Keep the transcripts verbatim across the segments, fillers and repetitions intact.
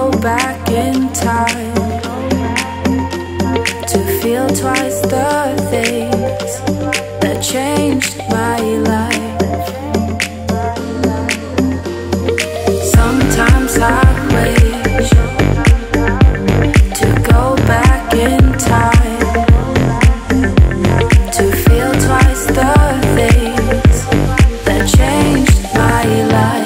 go back in time to feel twice the things that changed my life. Sometimes I wish to go back in time to feel twice the things that changed my life.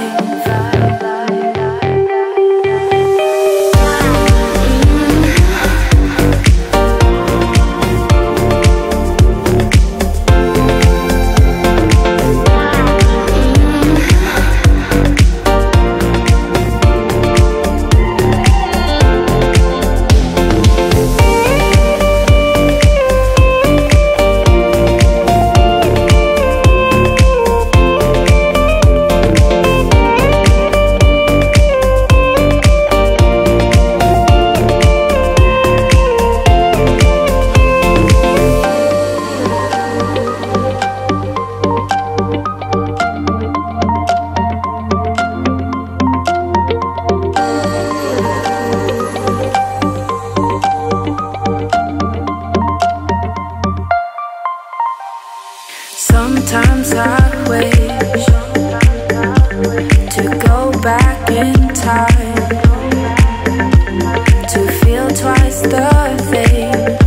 Sometimes I wish to go back in time to feel twice the things